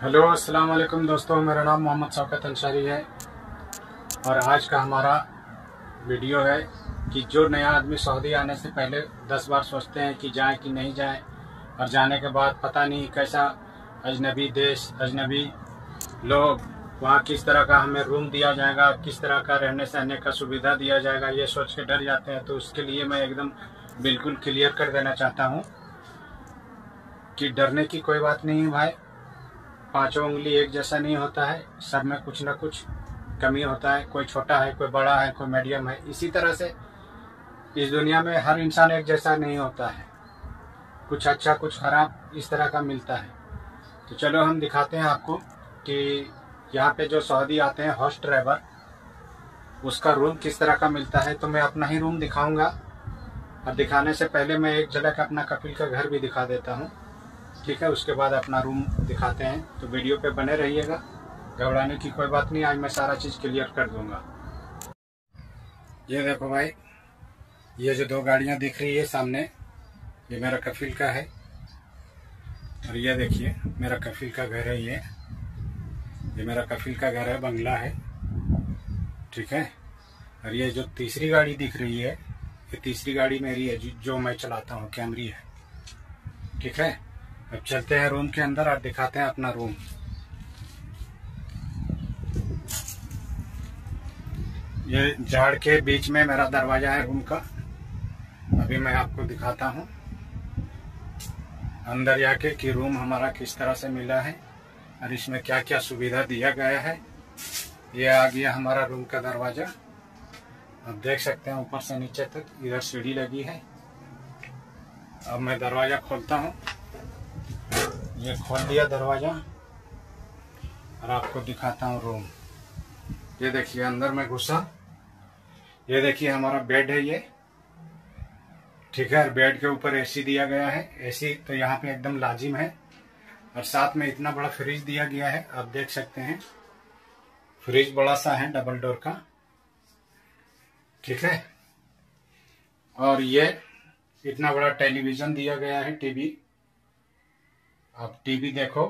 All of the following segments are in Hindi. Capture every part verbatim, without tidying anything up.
हेलो अस्सलाम वालेकुम दोस्तों, मेरा नाम मोहम्मद शौकत अंसारी है और आज का हमारा वीडियो है कि जो नया आदमी सऊदी आने से पहले दस बार सोचते हैं कि जाएं कि नहीं जाएं, और जाने के बाद पता नहीं कैसा अजनबी देश, अजनबी लोग, वहाँ किस तरह का हमें रूम दिया जाएगा, किस तरह का रहने सहने का सुविधा दिया जाएगा, ये सोच के डर जाते हैं। तो उसके लिए मैं एकदम बिल्कुल क्लियर कर देना चाहता हूँ कि डरने की कोई बात नहीं है भाई। पांचों उंगली एक जैसा नहीं होता है, सब में कुछ ना कुछ कमी होता है। कोई छोटा है, कोई बड़ा है, कोई मीडियम है। इसी तरह से इस दुनिया में हर इंसान एक जैसा नहीं होता है, कुछ अच्छा कुछ खराब इस तरह का मिलता है। तो चलो हम दिखाते हैं आपको कि यहाँ पे जो सऊदी आते हैं होस्ट ड्राइवर, उसका रूम किस तरह का मिलता है। तो मैं अपना ही रूम दिखाऊंगा, और दिखाने से पहले मैं एक झलक अपना कपिल का घर भी दिखा देता हूँ, ठीक है। उसके बाद अपना रूम दिखाते हैं। तो वीडियो पे बने रहिएगा, घबराने की कोई बात नहीं, आज मैं सारा चीज़ क्लियर कर दूंगा। ये देखो भाई, ये जो दो गाड़ियां दिख रही है सामने, ये मेरा कफिल का है, और ये देखिए मेरा कफिल का घर है। ये ये मेरा कफिल का घर है, बंगला है, ठीक है। और ये जो तीसरी गाड़ी दिख रही है, ये तीसरी गाड़ी मेरी है, जो मैं चलाता हूँ, कैमरी है, ठीक है। अब चलते हैं रूम के अंदर और दिखाते हैं अपना रूम। ये झाड़ के बीच में मेरा दरवाजा है रूम का। अभी मैं आपको दिखाता हूँ अंदर जाके कि रूम हमारा किस तरह से मिला है और इसमें क्या क्या सुविधा दिया गया है। ये आ गया हमारा रूम का दरवाजा, आप देख सकते हैं ऊपर से नीचे तक, इधर सीढ़ी लगी है। अब मैं दरवाजा खोलता हूँ। ये खोल दिया दरवाजा और आपको दिखाता हूँ रूम। ये देखिए अंदर में घुसा, ये देखिए हमारा बेड है ये, ठीक है। बेड के ऊपर एसी दिया गया है। एसी तो यहाँ पे एकदम लाजिम है, और साथ में इतना बड़ा फ्रिज दिया गया है, आप देख सकते हैं। फ्रिज बड़ा सा है, डबल डोर का, ठीक है। और ये इतना बड़ा टेलीविजन दिया गया है, टीवी। आप टीवी देखो,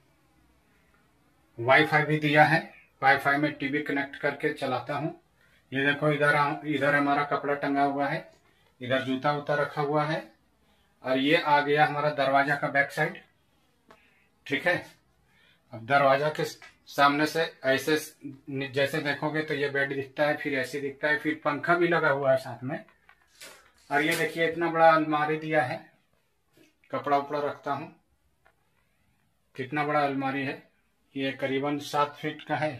वाईफाई भी दिया है, वाईफाई में टीवी कनेक्ट करके चलाता हूँ। ये देखो इधर इधर हमारा कपड़ा टंगा हुआ है, इधर जूता उता रखा हुआ है। और ये आ गया हमारा दरवाजा का बैक साइड, ठीक है। अब दरवाजा के सामने से ऐसे जैसे देखोगे तो ये बेड दिखता है, फिर ऐसे दिखता है, फिर पंखा भी लगा हुआ है साथ में। और ये देखिए इतना बड़ा अलमारी दिया है, कपड़ा उपड़ा रखता हूँ। कितना बड़ा अलमारी है, ये करीबन सात फीट का है।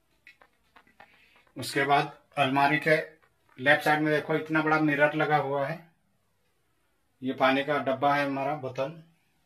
उसके बाद अलमारी के लेफ्ट साइड में देखो इतना बड़ा मिरर लगा हुआ है। ये पानी का डब्बा है हमारा, बोतल।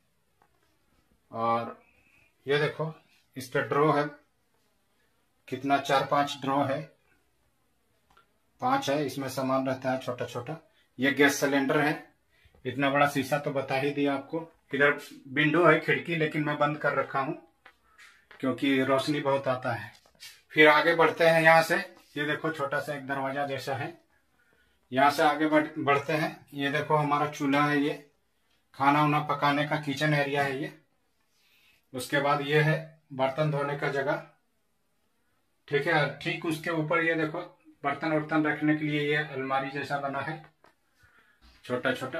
और ये देखो इस पे ड्रॉ है, कितना, चार पांच ड्रॉ है, पांच है, इसमें सामान रहता है छोटा छोटा। ये गैस सिलेंडर है। इतना बड़ा शीशा तो बता ही दिया आपको। इधर विंडो है, खिड़की, लेकिन मैं बंद कर रखा हूँ क्योंकि रोशनी बहुत आता है। फिर आगे बढ़ते हैं यहाँ से। ये देखो छोटा सा एक दरवाजा जैसा है, यहाँ से आगे बढ़, बढ़ते हैं। ये देखो हमारा चूल्हा है, ये खाना वाना पकाने का किचन एरिया है ये। उसके बाद ये है बर्तन धोने का जगह, ठीक है। ठीक उसके ऊपर ये देखो बर्तन वर्तन रखने के लिए ये अलमारी जैसा बना है, छोटा छोटा।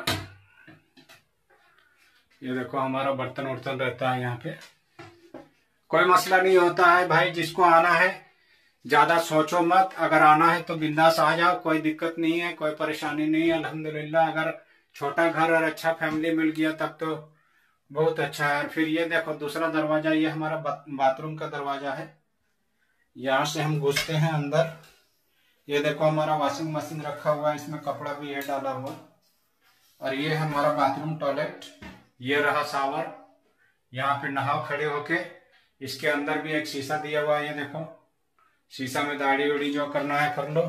ये देखो हमारा बर्तन वर्तन रहता है यहाँ पे। कोई मसला नहीं होता है भाई, जिसको आना है ज्यादा सोचो मत। अगर आना है तो बिंदास आ जाओ, कोई दिक्कत नहीं है, कोई परेशानी नहीं है, अल्हम्दुलिल्लाह। अगर छोटा घर और अच्छा फैमिली मिल गया तब तो बहुत अच्छा है। फिर ये देखो दूसरा दरवाजा, ये हमारा बाथरूम का दरवाजा है। यहाँ से हम घुसते हैं अंदर। ये देखो हमारा वॉशिंग मशीन रखा हुआ है, इसमें कपड़ा भी है डाला हुआ। और ये है हमारा बाथरूम टॉयलेट। ये रहा शावर, यहाँ पे नहाओ खड़े होके। इसके अंदर भी एक शीशा दिया हुआ है, ये देखो शीशा में दाढ़ी उड़ी जो करना है कर लो।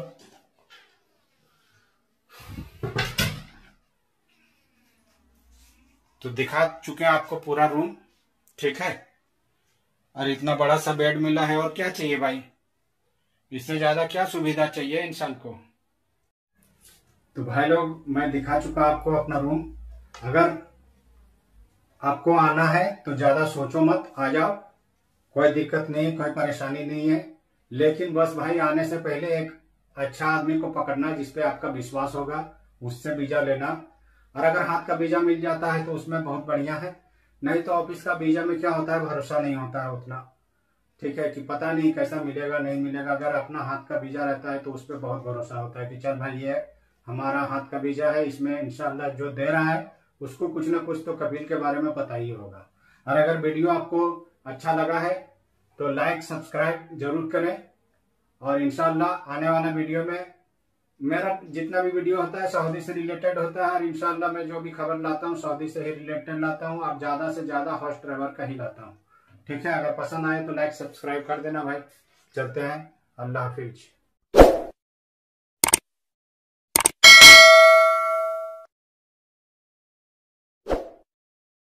तो दिखा चुके हैं आपको पूरा रूम, ठीक है। और इतना बड़ा सा बेड मिला है, और क्या चाहिए भाई, इससे ज्यादा क्या सुविधा चाहिए इंसान को। तो भाई लोग, मैं दिखा चुका आपको अपना रूम। अगर आपको आना है तो ज्यादा सोचो मत, आ जाओ। कोई दिक्कत नहीं, कोई परेशानी नहीं है। लेकिन बस भाई आने से पहले एक अच्छा आदमी को पकड़ना जिसपे आपका विश्वास होगा, उससे वीजा लेना। और अगर हाथ का वीजा मिल जाता है तो उसमें बहुत बढ़िया है, नहीं तो ऑफिस का वीजा में क्या होता है, भरोसा नहीं होता है उतना, ठीक है, कि पता नहीं कैसा मिलेगा नहीं मिलेगा। अगर अपना हाथ का वीजा रहता है तो उस पर बहुत भरोसा होता है कि चल भाई ये हमारा हाथ का वीजा है, इसमें इंशाल्लाह जो दे रहा है उसको कुछ ना कुछ तो कबील के बारे में पता ही होगा। और अगर वीडियो आपको अच्छा लगा है तो लाइक सब्सक्राइब जरूर करें। और इंशाल्लाह आने वाला वीडियो में मेरा जितना भी वीडियो होता है सऊदी से रिलेटेड होता है, और इंशाल्लाह मैं जो भी खबर लाता हूँ सऊदी से ही रिलेटेड लाता हूँ, और ज्यादा से ज्यादा हॉस्ट ड्राइवर का ही लाता हूँ, ठीक है। अगर पसंद आए तो लाइक सब्सक्राइब कर देना भाई। चलते हैं, अल्लाह हाफिज।